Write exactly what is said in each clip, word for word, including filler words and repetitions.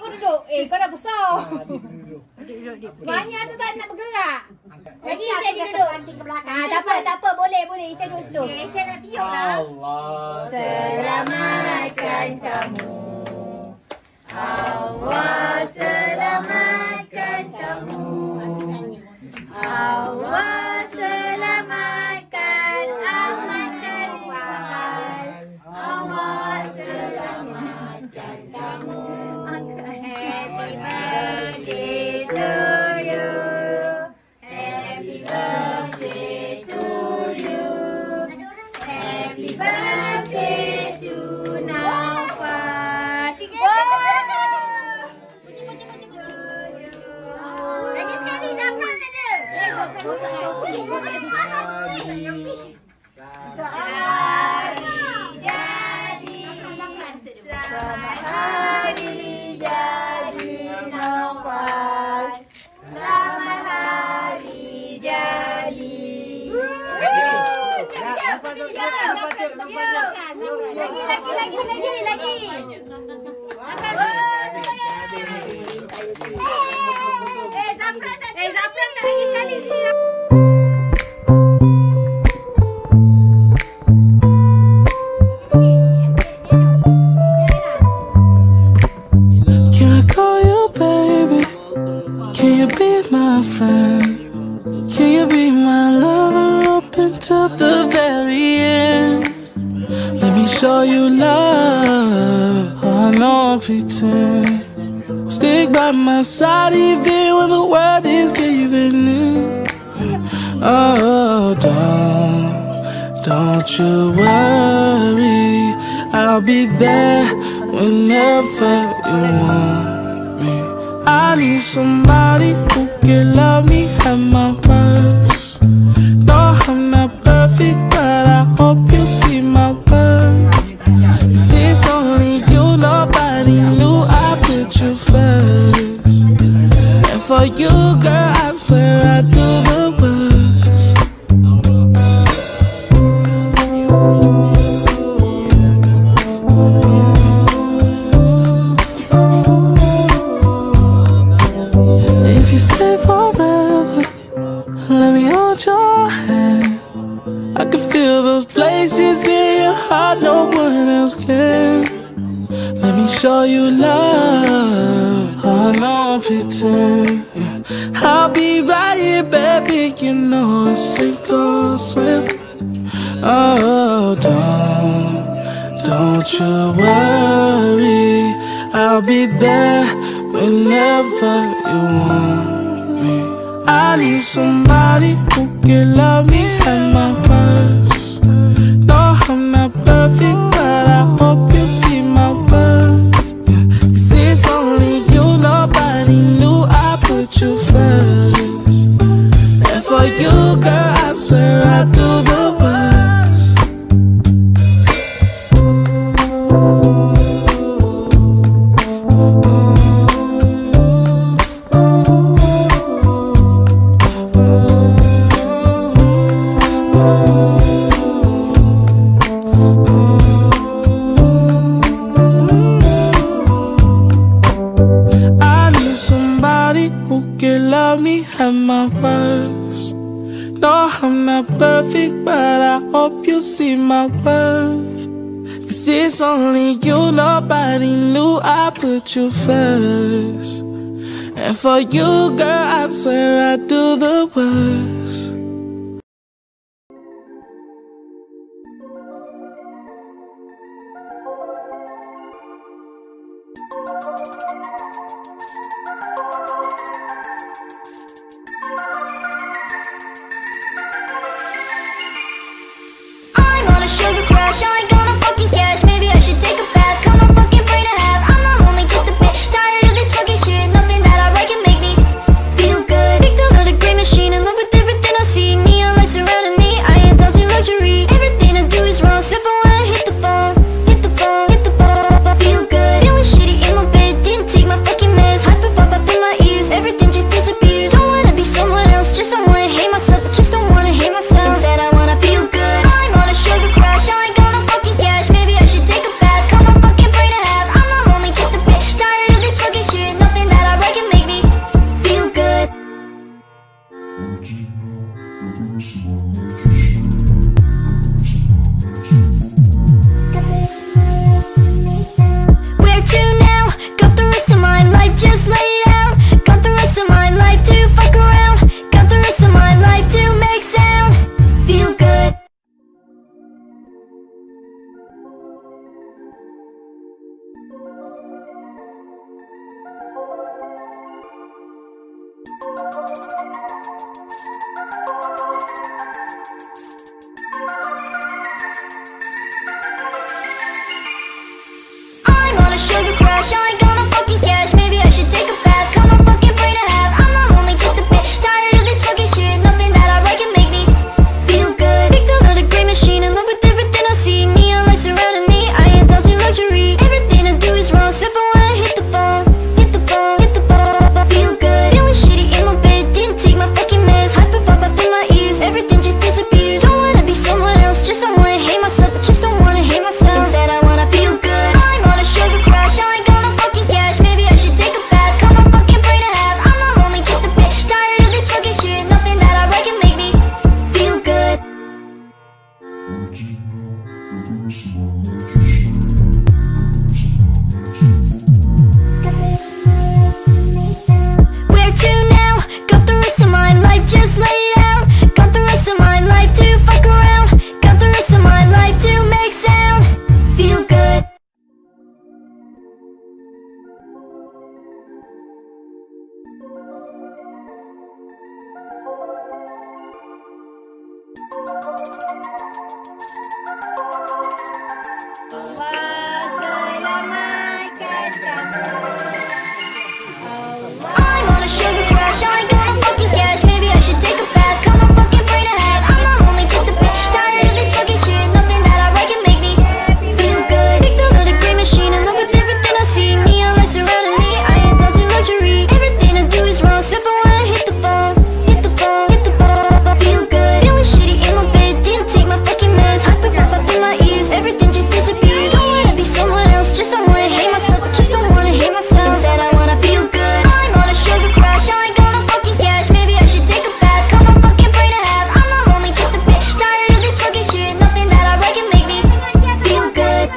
pun duduk. Eh, kau dah besar. Adik duduk, adik. Banyak tu tak nak bergerak. Lagi Ica Ica duduk duduk. banting ke belakang. Ah, tak apa, tak apa. Boleh, boleh. Ica duduk situ. Okay, Ica nak tiup lah. Allah Selamatkan kamu. Allah selamatkan kamu. Allah selamatkan Ahmad Khalifah. Allah selamatkan kamu. Happy birthday to you. Happy birthday to you. Happy birthday to Naufal. Lagi sekali Zafran ada. Hari jadi, selamat hari jadi Naufal. Selamat hari jadi. Lagi, lagi, lagi, lagi, lagi. Eh, Zafran tak Eh, Zafran tak lagi sekali sini. Can I call you baby? Can you be my friend? Can you be my lover up until the very end? Let me show you love. I don't pretend. Stick by my side even when the world is giving in. Oh, don't, don't you worry. I'll be there whenever you want me. I need somebody who can love me at my worst. No, I'm not perfect, but I hope you see my worth. This is only you, nobody knew I put you first. And for you, girl, I swear I do the worst. If you stay forever, let me hold your hand. I can feel those places in your heart no one else can. Let me show you love. I don't pretend. I'll be right here, baby. You know it's sink or swim. Oh, don't, don't you worry. I'll be there whenever you want me. I need somebody who can love me at my worst. No, I'm not perfect, but I hope you see my worth. This is only you, nobody knew I put you first. And for you, girl, I swear I do the worst. I need somebody who can love me at my worst. No, I'm not perfect, but I hope you see my worth. This is only you, nobody knew I put you first. And for you, girl, I swear I do the worst. I'm on a sugar crash, I ain't gonna fucking cash. Maybe I should take a bath, cut my fucking brain in half. I'm not only just a bit tired of this fucking shit. Nothing that I write can make me feel good. Victim of the great machine, in love with everything I see. Neon lights surrounding me, I indulge in luxury. Everything I do is wrong, except for when I hit the phone. Hit the phone, hit the phone. Feel good, feeling shitty in my bed. Didn't take my fucking meds, hyper pop up in my ears. Everything just disappears. Don't wanna be someone else, just don't wanna hate myself. I just don't wanna hate myself. Instead I wanna feel good. I'm on a sugar crash, I ain't gonna fucking I'm on a sugar crash, I ain't got no fucking cash. Maybe I should take a bath, cut my fucking brain in half. I'm not only just a bit tired of this fucking shit. Nothing that I write can make me feel good. Victim of the great machine, in love with everything I see. Neon lights surrounding me, I indulge in luxury. Everything I do is wrong, except for when I hit the phone. Hit the phone, hit the phone. Feel good, feeling shitty in my bed. Didn't take my fucking meds, hyper pop up in my ears. Everything just disappears. Don't wanna be someone else, just don't wanna hate myself. I just don't wanna hate myself. Instead I wanna feel good. I'm on a sugar crash, I ain't got no fucking cash. Maybe I should take a bath, cut my fucking brain in half. I'm not only just a bit tired of this fucking shit. Nothing that I write can make me feel good.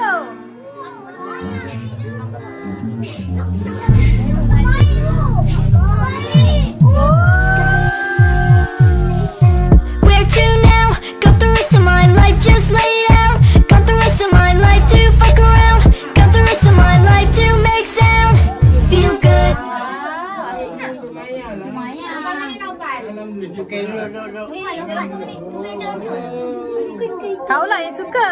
Where to now? Got the rest of my life just laid out. Got the rest of my life to fuck around. Got the rest of my life to make sound. Feel good. Kau lah yang suka.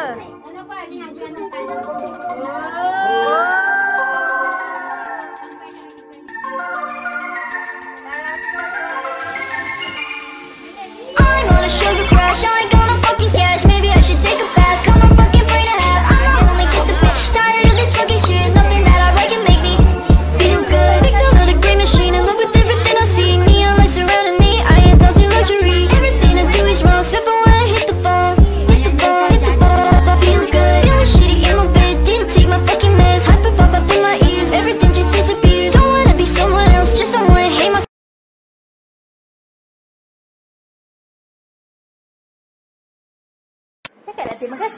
I'm on a sugar crash, I ain't got no fucking cash. Maybe I should take a bath, cut my fucking brain in half. I'm not only just a bit tired of this fucking shit. Nothing that I write can make me feel good. Victim of the great machine, in love with everything I see. Neon lights surrounding me, I indulge in luxury. Everything I do is wrong, except for when I hit the phone. Hit the phone, hit the phone. Feel good, feeling shitty in my bed. Didn't take my fucking meds, hyper pop up in my ears. Everything just disappears. Don't wanna be someone else, just don't wanna hate myself. Cakaplah terima kasih.